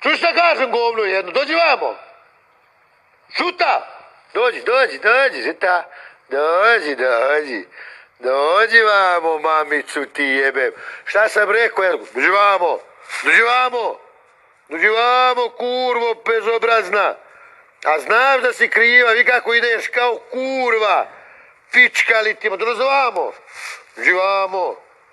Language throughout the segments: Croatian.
Čuš šta kažem, govno jedno, dođi vamo. Žuta, dođi, žuta. Dođi vamo, mamicu ti jebem. Šta sam rekao, dođi vamo, kurvo bezobrazna. A znaš da si kriva, vi kako ideš kao kurva. Pička li ti, dođi vamo.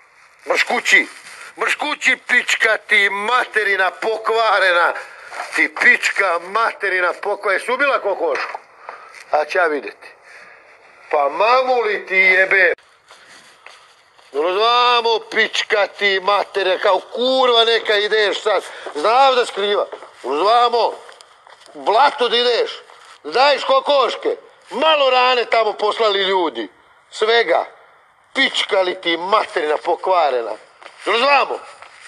Mrš kući, pička ti materina pokvarena. Ti pička materina pokvarena. Jesi ubila kokošku? A će ja vidjeti. Pa mamu li ti jebe? Vamo, pička ti materina, kao kurva neka ideš sad. Znaš da skriva. Vamo, blato da ideš. Daješ kokoške. Malo rane tamo poslali ljudi. Svega. Pička li ti materina pokvarena. Vamo.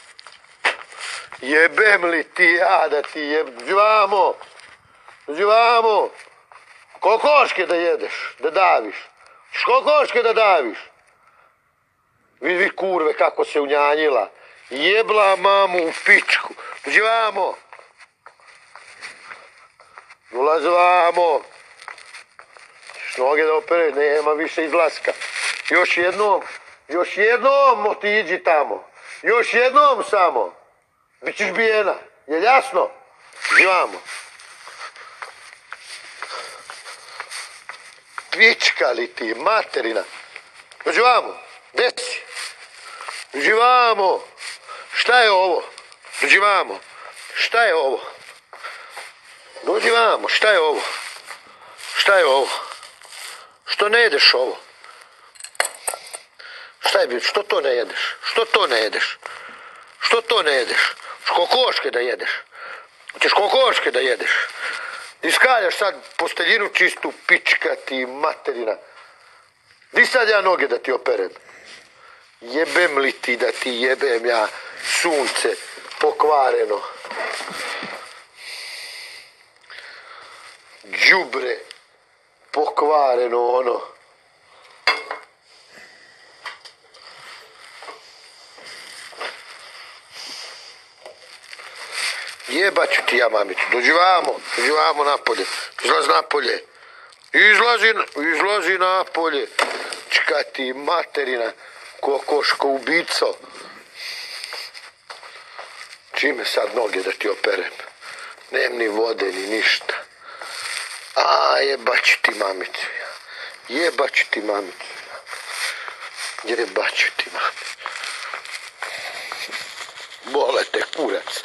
Jebem li ti ja da ti jebem. Dođi vamo. Kokoške da jedeš, da daviš. Kokoške da daviš. Vidi kurve kako se unjanjila. Jebla mamu u pičku. Dođi vamo. Dolazi vamo. Noge da opere, nema više izlaska. Još jednom otiđi tamo. Još jednom samo. Bićeš bijena. Je jasno? Dođi vamo. Pička li ti, materina. Dođi vamo. Gdje si? Dođi vamo. Šta je ovo? Dođi vamo. Šta je ovo? Dođi vamo. Šta je ovo? Šta je ovo? Što ne jedeš ovo? Šta je bilo? Što to ne jedeš? Što to ne jedeš? Što to ne jedeš? Kokoške da jedeš. Hoćeš kokoške da jedeš. Iskaljaš sad posteljinu čistu, pička ti materina. Di sad ja noge da ti operem? Jebem li ti da ti jebem ja sunce pokvareno? Đubre pokvareno ono. Jebaću ti ja, mamiću. Dođi vamo napolje. Izlazi napolje. Izlazi napolje. Čka ti materina, kokoško ubico. Čime sad noge da ti operem? Nem ni vode, ni ništa. A jebaću ti mamicu. Jebaću ti mamicu. Bole te kurac.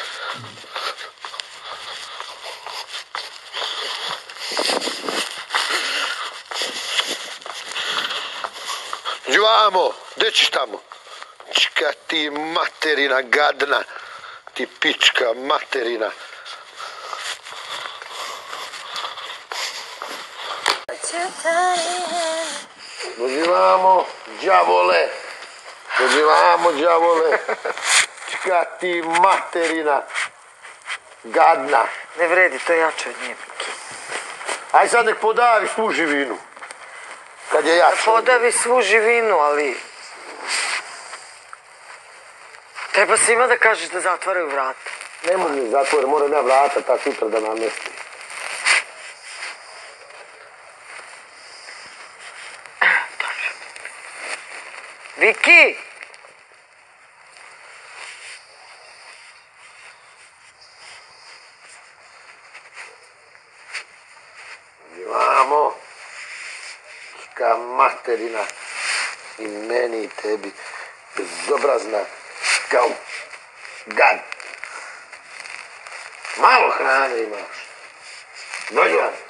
Vamo, gdje ćeš tamo? Čka ti materina gadna, ti pička materina. Dođi vamo, đavole. Čka ti materina gadna. Ne vredi, to je jače od nje. Aj sad nek podavi svu živinu. Kad je jače. Podavi svu živinu, ali... Treba svima da kažeš da zatvaraju vrata. Ne može zatvore, moram ja vrata ta sutra da namesti. Dobro. Viki! Vamo. Čka materina. I meni i tebi. Bezobrazna. Kao gad. Malo hrane imaš. Dođi vam.